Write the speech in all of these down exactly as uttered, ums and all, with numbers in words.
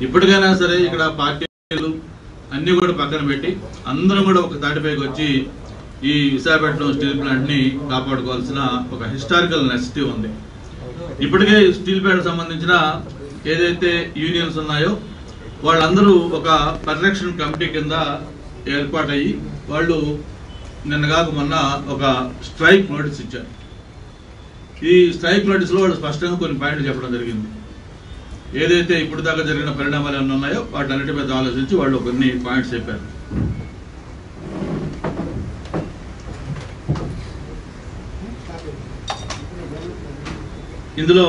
ఇప్పటికైనా సరే ఇక్కడ పార్టీలు అన్ని కూడా పక్కన పెట్టి అందరం కూడా ఒక తాటిపైకి వచ్చి ఈ విశాఖపట్నం స్టీల్ ప్లాంట్ ని కాపాడుకోవాల్సిన ఒక హిస్టారికల్ నెసిటీ ఉంది. ఇప్పటికే స్టీల్ ప్లాంట్ సంబంధించిన ఏదైతే యూనియన్స్ ఉన్నాయో వాళ్ళందరూ ఒక పరిరక్షణ కమిటీ కింద ఏర్పాటయ్యి వాళ్ళు నిన్న కాక మొన్న ఒక స్ట్రైక్ నోటీస్ ఇచ్చారు. ఈ స్ట్రైక్ నోటీస్ లో వాళ్ళు స్పష్టంగా కొన్ని పాయింట్లు చెప్పడం జరిగింది. ఏదైతే ఇప్పుడు దాకా జరిగిన పరిణామాలు ఏమైనా ఉన్నాయో వాటన్నిటి మీద ఆలోచించి వాళ్ళు కొన్ని పాయింట్స్ చెప్పారు. ఇందులో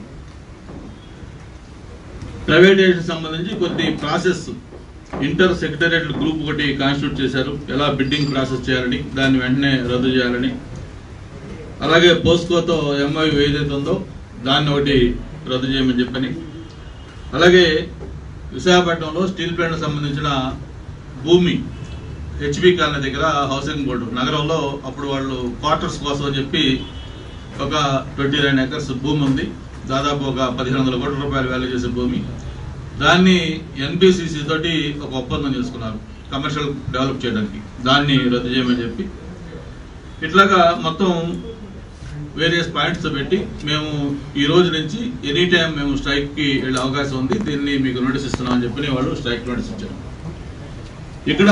ప్రైవేటైజేషన్ సంబంధించి కొన్ని ప్రాసెస్ ఇంటర్ సెక్రటరియట్ గ్రూప్ ఒకటి కాన్స్టిట్యూట్ చేశారు. ఎలా బిడ్డింగ్ ప్రాసెస్ చేయాలని, దాన్ని వెంటనే రద్దు చేయాలని, అలాగే పోస్కోతో ఎంఐ ఏదైతే ఉందో దాన్ని ఒకటి రద్దు చేయమని చెప్పని, అలాగే విశాఖపట్నంలో స్టీల్ ప్లాంట్ సంబంధించిన భూమి హెచ్బి కాలనీ దగ్గర హౌసింగ్ బోర్డు నగరంలో అప్పుడు వాళ్ళు క్వార్టర్స్ కోసం అని చెప్పి ఒక ట్వంటీ నైన్ ఎకర్స్ భూమి ఉంది. దాదాపు ఒక పదిహేను వందల కోట్ల రూపాయలు వాల్యూ చేసే భూమి. దాన్ని ఎన్బిసిసి తోటి ఒక ఒప్పందం చేసుకున్నారు కమర్షియల్ డెవలప్ చేయడానికి. దాన్ని రద్దు చేయమని చెప్పి ఇట్లాగా మొత్తం వేరియస్ పాయింట్స్ పెట్టి మేము ఈ రోజు నుంచి ఎనీ టైం మేము స్ట్రైక్ కి వెళ్ళే అవకాశం ఉంది, దీన్ని మీకు నోటీస్ ఇస్తున్నాం అని చెప్పి వాళ్ళు స్ట్రైక్ నోటీస్ ఇచ్చారు. ఇక్కడ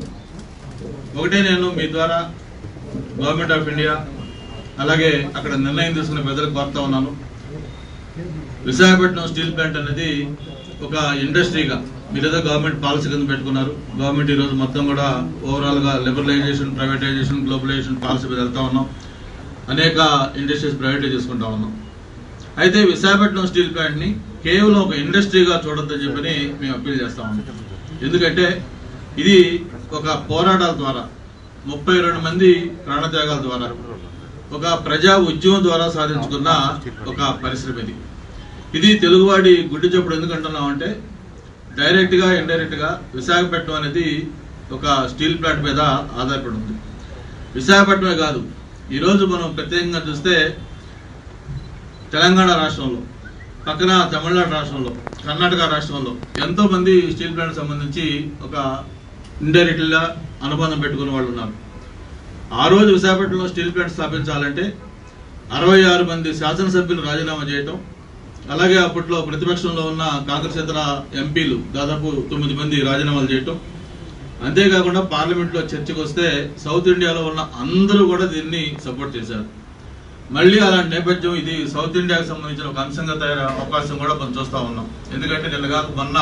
ఒకటే నేను మీ ద్వారా గవర్నమెంట్ ఆఫ్ ఇండియా అలాగే అక్కడ నిర్ణయం తీసుకున్న ప్రజలకు కోరుతా ఉన్నాను. విశాఖపట్నం స్టీల్ ప్లాంట్ అనేది ఒక ఇండస్ట్రీగా మీరు ఏదో గవర్నమెంట్ పాలసీ కింద పెట్టుకున్నారు. గవర్నమెంట్ ఈ రోజు మొత్తం కూడా ఓవరాల్ గా లిబరలైజేషన్, ప్రైవేటైజేషన్, గ్లోబలైజేషన్ పాలసీ మీద వెళ్తా ఉన్నాం. అనేక ఇండస్ట్రీస్ ప్రైవేటైజ్ చేసుకుంటా ఉన్నాం. అయితే విశాఖపట్నం స్టీల్ ప్లాంట్ ని కేవలం ఒక ఇండస్ట్రీగా చూడొద్దని చెప్పని మేము అప్పీల్ చేస్తా ఉన్నాం. ఎందుకంటే ఇది ఒక పోరాటాల ద్వారా ముప్పై రెండు మంది ప్రాణత్యాగాల ద్వారా ఒక ప్రజా ఉద్యమం ద్వారా సాధించుకున్న ఒక పరిశ్రమ ఇది. ఇది తెలుగువాడి గుడ్డి చప్పుడు ఎందుకు అంటున్నాం అంటే డైరెక్ట్ గా ఇండైరెక్ట్ గా విశాఖపట్నం అనేది ఒక స్టీల్ ప్లాంట్ మీద ఆధారపడి ఉంది. విశాఖపట్నమే కాదు, ఈరోజు మనం ప్రత్యేకంగా చూస్తే తెలంగాణ రాష్ట్రంలో, పక్కన తమిళనాడు రాష్ట్రంలో, కర్ణాటక రాష్ట్రంలో ఎంతో మంది స్టీల్ ప్లాంట్ సంబంధించి ఒక ఇండైరెక్ట్ గా అనుబంధం పెట్టుకున్న వాళ్ళు ఉన్నారు. ఆ రోజు విశాఖపట్నంలో స్టీల్ ప్లాంట్ స్థాపించాలంటే అరవై ఆరు మంది శాసనసభ్యులు రాజీనామా చేయటం, అలాగే అప్పట్లో ప్రతిపక్షంలో ఉన్న కాంగ్రెస్ ఇతర ఎంపీలు దాదాపు తొమ్మిది మంది రాజీనామాలు చేయటం, అంతేకాకుండా పార్లమెంట్ లో చర్చకు వస్తే సౌత్ ఇండియాలో ఉన్న అందరూ కూడా దీన్ని సపోర్ట్ చేశారు. మళ్ళీ అలాంటి నేపథ్యం ఇది సౌత్ ఇండియాకు సంబంధించిన ఒక అంశంగా తయారయ్యే అవకాశం కూడా మనం చూస్తా ఉన్నాం. ఎందుకంటే నిన్న కాక మొన్న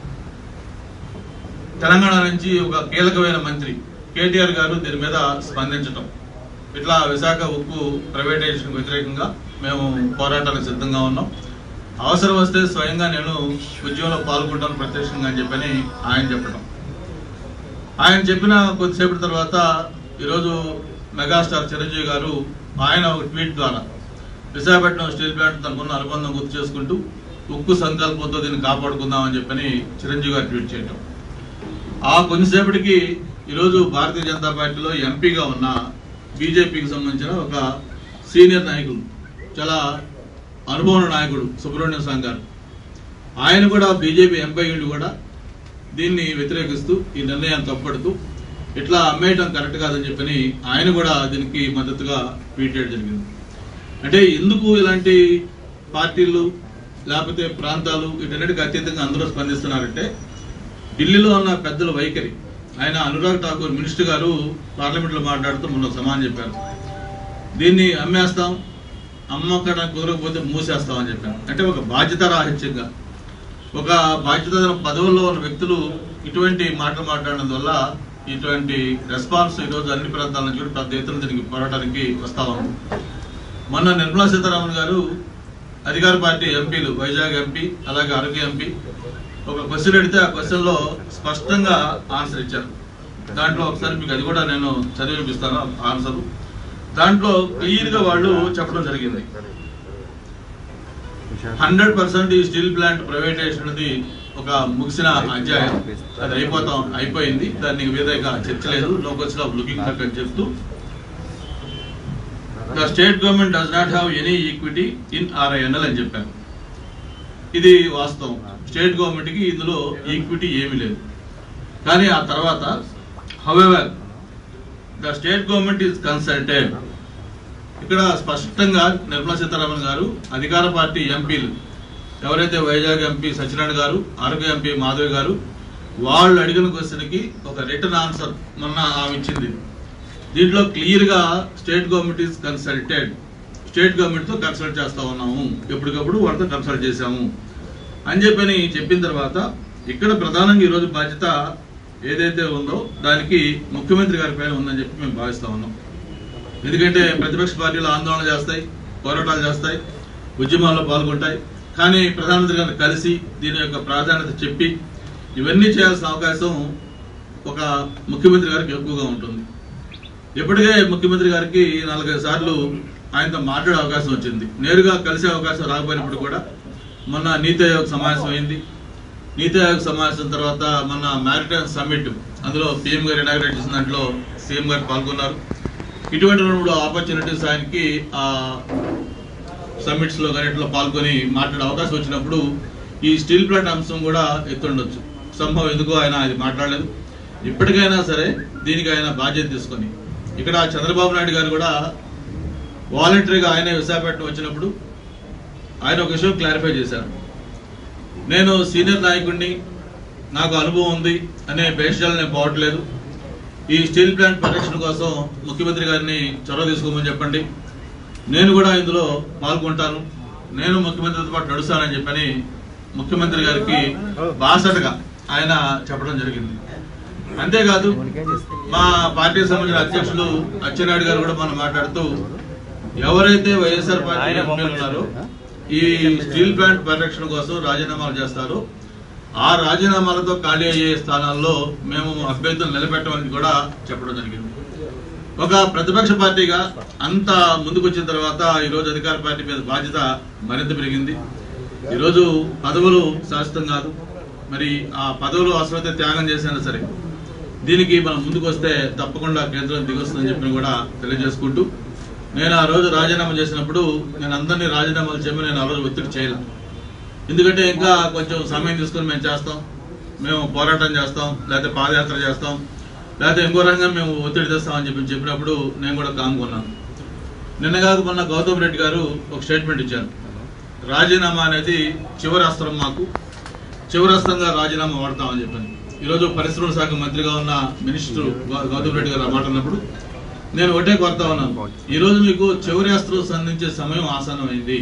తెలంగాణ నుంచి ఒక కీలకమైన మంత్రి కేటీఆర్ గారు దీని మీద స్పందించటం, ఇట్లా విశాఖ ఉక్కు ప్రైవేటైజేషన్ వ్యతిరేకంగా మేము పోరాటానికి సిద్ధంగా ఉన్నాం, అవసరం వస్తే స్వయంగా నేను ఉద్యమంలో పాల్గొంటాను ప్రత్యక్షంగా అని చెప్పని ఆయన చెప్పడం. ఆయన చెప్పిన కొద్దిసేపటి తర్వాత ఈరోజు మెగాస్టార్ చిరంజీవి గారు ఆయన ఒక ట్వీట్ ద్వారా విశాఖపట్నం స్టీల్ ప్లాంట్ తనకున్న అనుబంధం గుర్తు చేసుకుంటూ ఉక్కు సంకల్పంతో దీన్ని కాపాడుకుందామని చెప్పని చిరంజీవి గారు ట్వీట్ చేయటం. ఆ కొంచెంసేపటికి ఈరోజు భారతీయ జనతా పార్టీలో ఎంపీగా ఉన్న బీజేపీకి సంబంధించిన ఒక సీనియర్ నాయకుడు, చాలా అనుభవం నాయకుడు సుబ్రహ్మణ్యం స్వామి గారు, ఆయన కూడా బీజేపీ ఎంపీ ఉండి కూడా దీన్ని వ్యతిరేకిస్తూ ఈ నిర్ణయాన్ని తప్పడుతూ ఇట్లా అమ్మేయటం కరెక్ట్ కాదని చెప్పని ఆయన కూడా దీనికి మద్దతుగా ట్వీట్ చేయడం జరిగింది. అంటే ఎందుకు ఇలాంటి పార్టీలు లేకపోతే ప్రాంతాలు వీటన్నిటికీ అత్యధికంగా అందరూ స్పందిస్తున్నారంటే ఢిల్లీలో ఉన్న పెద్దల వైఖరి. ఆయన అనురాగ్ ఠాకూర్ మినిస్టర్ గారు పార్లమెంట్ లో మాట్లాడుతూ మొన్న సమానం చెప్పారు, దీన్ని అమ్మేస్తాం, అమ్మకడానికి కుదరకపోతే మూసేస్తాం అని చెప్పారు. అంటే ఒక బాధ్యత రాహిత్యంగా ఒక బాధ్యత పదవుల్లో ఉన్న వ్యక్తులు ఇటువంటి మాటలు మాట్లాడడం వల్ల ఇటువంటి రెస్పాన్స్ ఈరోజు అన్ని ప్రాంతాల నుంచి కూడా పెద్ద ఎత్తున దీనికి పోరాటానికి వస్తా ఉంది. మొన్న నిర్మలా సీతారామన్ గారు అధికార పార్టీ ఎంపీలు వైజాగ్ ఎంపీ అలాగే అరకు ఎంపీ ఒక క్వశ్చన్ అడిగితే ఆ క్వశ్చన్ లో స్పష్టంగా ఆన్సర్ ఇచ్చారు. దాంట్లో ఒకసారి మీకు అది కూడా నేను చదివిపిస్తాను ఆన్సర్. దాంట్లో క్లియర్ గా వాళ్ళు చెప్పడం జరిగింది, హండ్రెడ్ పర్సెంట్ ఈ స్టీల్ ప్లాంట్ ప్రైవేటైజేషన్ అనేది ఒక ముగిసిన అధ్యాయం, అది అయిపోతాం అయిపోయింది, దాన్ని వేరేగా చర్చ లేదు, no question of looking back అని చెప్తూ the state government does not have any equity in RINL అని చెప్పారు. ఇది వాస్తవం. స్టేట్ గవర్నమెంట్కి ఇందులో ఈక్విటీ ఏమీ లేదు. కానీ ఆ తర్వాత however the state government is consulted. ఇక్కడ స్పష్టంగా నిర్మలా సీతారామన్ గారు అధికార పార్టీ ఎంపీలు ఎవరైతే వైజాగ్ ఎంపీ సత్యనారాయణ గారు, అరకు ఎంపీ మాధవి గారు, వాళ్ళు అడిగిన క్వశ్చన్కి ఒక రిటర్న్ ఆన్సర్ మొన్న ఆమె ఇచ్చింది. దీంట్లో క్లియర్గా state government is consulted, state గవర్నమెంట్తో కన్సల్ట్ చేస్తూ ఉన్నాము, ఎప్పటికప్పుడు వాళ్ళతో కన్సల్ట్ చేశాము అని చెప్పని చెప్పిన తర్వాత ఇక్కడ ప్రధానంగా ఈరోజు బాధ్యత ఏదైతే ఉందో దానికి ముఖ్యమంత్రి గారి పైన ఉందని చెప్పి మేము భావిస్తూ ఉన్నాం. ఎందుకంటే ప్రతిపక్ష పార్టీలు ఆందోళన చేస్తాయి, పోరాటాలు చేస్తాయి, ఉద్యమాల్లో పాల్గొంటాయి. కానీ ప్రధానమంత్రి గారిని కలిసి దీని యొక్క ప్రాధాన్యత చెప్పి ఇవన్నీ చేయాల్సిన అవకాశం ఒక ముఖ్యమంత్రి గారికి ఎక్కువగా ఉంటుంది. ఇప్పటికే ముఖ్యమంత్రి గారికి నాలుగైదు సార్లు ఆయనతో మాట్లాడే అవకాశం వచ్చింది. నేరుగా కలిసే అవకాశం రాకపోయినప్పుడు కూడా మొన్న నీతి ఆయోగ్ సమావేశం అయింది. నీతి ఆయోగ్ సమావేశం తర్వాత మొన్న మ్యారిటైమ్ సమ్మిట్, అందులో పీఎం గారు ఇనాగ్రేట్ చేసిన దాంట్లో సీఎం గారు పాల్గొన్నారు. ఇటువంటి రెండు మూడు ఆపర్చునిటీస్ ఆయనకి ఆ సమ్మిట్స్ లో అన్నింటిలో పాల్గొని మాట్లాడే అవకాశం వచ్చినప్పుడు ఈ స్టీల్ ప్లాంట్ అంశం కూడా ఎత్తుండొచ్చు. సంభవం ఎందుకో ఆయన అది మాట్లాడలేదు. ఇప్పటికైనా సరే దీనికి ఆయన బాధ్యత తీసుకొని ఇక్కడ చంద్రబాబు నాయుడు గారు కూడా వాలంటరీగా ఆయన విశాఖపట్నం వచ్చినప్పుడు ఆయన ఒక విషయం క్లారిఫై చేశారు. నేను సీనియర్ నాయకుడిని, నాకు అనుభవం ఉంది అనే బేషాలు నేను పోవట్లేదు. ఈ స్టీల్ ప్లాంట్ పరిరక్షణ కోసం ముఖ్యమంత్రి గారిని చొరవ తీసుకోమని చెప్పండి, నేను కూడా ఇందులో పాల్గొంటాను, నేను ముఖ్యమంత్రితో పాటు నడుస్తానని చెప్పని ముఖ్యమంత్రి గారికి బాసటగా ఆయన చెప్పడం జరిగింది. అంతేకాదు మా పార్టీకి సంబంధించిన అధ్యక్షులు అచ్చెన్నాయుడు గారు కూడా మనం మాట్లాడుతూ ఎవరైతే వైఎస్ఆర్ పార్టీ ఎంపీలు ఉన్నారో ఈ స్టీల్ ప్లాంట్ పరిరక్షణ కోసం రాజీనామాలు చేస్తారో ఆ రాజీనామాలతో ఖాళీ అయ్యే స్థానాల్లో మేము అభ్యర్థులు నిలబెట్టమని కూడా చెప్పడం జరిగింది. ఒక ప్రతిపక్ష పార్టీగా అంత ముందుకు వచ్చిన తర్వాత ఈరోజు అధికార పార్టీ మీద బాధ్యత మరింత పెరిగింది. ఈరోజు పదవులు శాశ్వతం కాదు, మరి ఆ పదవులు అవసరమైతే త్యాగం చేసినా సరే దీనికి మనం ముందుకు వస్తే తప్పకుండా కేంద్రం దిగొస్తుందని చెప్పి కూడా తెలియజేసుకుంటూ, నేను ఆ రోజు రాజీనామా చేసినప్పుడు నేను అందరినీ రాజీనామాలు చేయమని నేను ఆ రోజు ఒత్తిడి చేయలేను. ఎందుకంటే ఇంకా కొంచెం సమయం తీసుకొని మేము చేస్తాం, మేము పోరాటం చేస్తాం, లేకపోతే పాదయాత్ర చేస్తాం, లేకపోతే ఇంకో రంగా మేము ఒత్తిడి తెస్తామని చెప్పి చెప్పినప్పుడు నేను కూడా కామ్కున్నాను. నిన్న కాక మొన్న గౌతమ్ రెడ్డి గారు ఒక స్టేట్మెంట్ ఇచ్చారు, రాజీనామా అనేది చివరి అస్త్రం, మాకు చివరి అస్త్రంగా రాజీనామా వాడతామని చెప్పాను. ఈరోజు పరిశ్రమల శాఖ మంత్రిగా ఉన్న మినిస్టర్ గౌతమ్ రెడ్డి గారు మాట అన్నప్పుడు నేను ఒకటే కోరుతా ఉన్నాను, ఈరోజు మీకు చివరి అస్త్రం సంధించే సమయం ఆసన్నమైంది.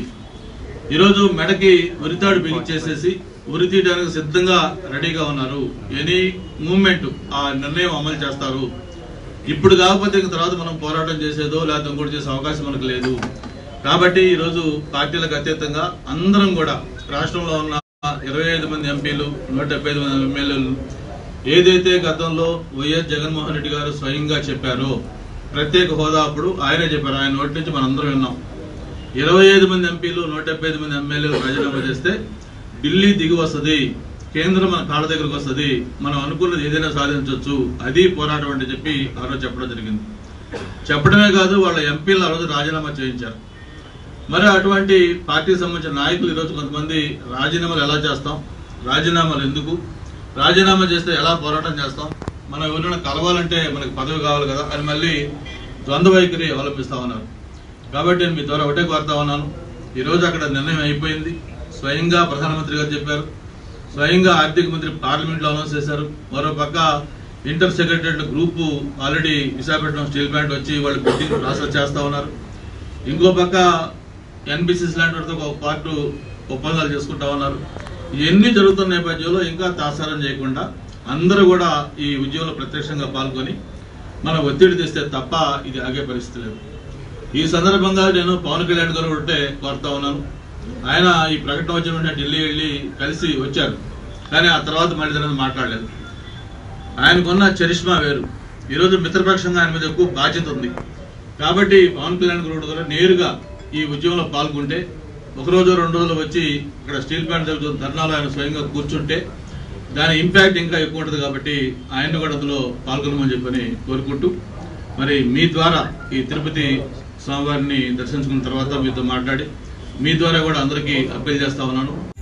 ఈరోజు మెడకి ఉరితాడు బిగించేసేసి ఉరి తీయడానికి సిద్ధంగా రెడీగా ఉన్నారు. ఎనీ మూమెంట్ ఆ నిర్ణయం అమలు చేస్తారు. ఇప్పుడు కాకపోతే ఇంక తర్వాత మనం పోరాటం చేసేదో లేకపోతే ఇంకోటి చేసే అవకాశం మనకు లేదు. కాబట్టి ఈరోజు పార్టీలకు అతీతంగా అందరం కూడా రాష్ట్రంలో ఉన్న ఇరవై ఐదు మంది ఎంపీలు, నూట డెబ్బై ఐదు మంది ఎమ్మెల్యేలు ఏదైతే గతంలో వైఎస్ జగన్మోహన్ రెడ్డి గారు స్వయంగా చెప్పారో, ప్రత్యేక హోదా అప్పుడు ఆయనే చెప్పారు, ఆయన నోటి నుంచి మనం అందరం విన్నాం. ఇరవై ఐదు మంది ఎంపీలు, నూట డెబ్బై ఐదు మంది ఎమ్మెల్యేలు రాజీనామా చేస్తే ఢిల్లీ దిగి వస్తుంది, కేంద్రం మన కాళ్ళ దగ్గరకు వస్తుంది, మనం అనుకున్నది ఏదైనా సాధించవచ్చు, అది పోరాటం అంటే చెప్పి ఆ రోజు చెప్పడం జరిగింది. చెప్పడమే కాదు, వాళ్ళ ఎంపీలు ఆ రోజు రాజీనామా చేయించారు. మరి అటువంటి పార్టీకి సంబంధించిన నాయకులు ఈరోజు కొంతమంది రాజీనామాలు ఎలా చేస్తాం, రాజీనామాలు ఎందుకు, రాజీనామా చేస్తే ఎలా పోరాటం చేస్తాం, మనం ఎవరైనా కలవాలంటే మనకు పదవి కావాలి కదా అని మళ్ళీ ద్వంద్వ వైఖరి అవలంబిస్తా ఉన్నారు. కాబట్టి నేను మీ ద్వారా ఒకటే కోరుతా ఉన్నాను, ఈరోజు అక్కడ నిర్ణయం అయిపోయింది. స్వయంగా ప్రధానమంత్రి గారు చెప్పారు, స్వయంగా ఆర్థిక మంత్రి పార్లమెంట్లో అనౌన్స్ చేశారు. మరో పక్క ఇంటర్ సెక్రటరీల group already Visakhapatnam steel plant వచ్చి వాళ్ళు బిడ్డింగ్ ప్రాసెస్ చేస్తా ఉన్నారు. ఇంకో పక్క ఎన్బిసిసి లాంటి వాటితో ఒక పార్టు ఒప్పందాలు చేసుకుంటా ఉన్నారు. ఇవన్నీ జరుగుతున్న నేపథ్యంలో ఇంకా తాసారం చేయకుండా అందరూ కూడా ఈ ఉద్యమంలో ప్రత్యక్షంగా పాల్గొని మన ఒత్తిడి తెస్తే తప్ప ఇది ఆగే పరిస్థితి లేదు. ఈ సందర్భంగా నేను పవన్ కళ్యాణ్ గారు ఒకటే కోరుతా ఉన్నాను, ఆయన ఈ ప్రకటన వచ్చిన వెంటనే ఢిల్లీ వెళ్ళి కలిసి వచ్చారు, కానీ ఆ తర్వాత మళ్ళీ దాని మాట్లాడలేదు. ఆయనకున్న చరిష్మా వేరు. ఈరోజు మిత్రపక్షంగా ఆయన మీద ఎక్కువ బాధ్యత ఉంది. కాబట్టి పవన్ కళ్యాణ్ గారు కూడా నేరుగా ఈ ఉద్యమంలో పాల్గొంటే, ఒకరోజు రెండు రోజులు వచ్చి ఇక్కడ స్టీల్ ప్లాంట్ జరుగుతున్న ధర్నాలో ఆయన స్వయంగా కూర్చుంటే దాని ఇంపాక్ట్ ఇంకా ఎక్కువ ఉంటుంది. కాబట్టి ఆయన్ని కూడా అందులో పాల్గొనమని చెప్పని కోరుకుంటూ, మరి మీ ద్వారా ఈ తిరుపతి స్వామివారిని దర్శించుకున్న తర్వాత మీతో మాట్లాడి మీ ద్వారా కూడా అందరికీ అప్పీల్ చేస్తా ఉన్నాను.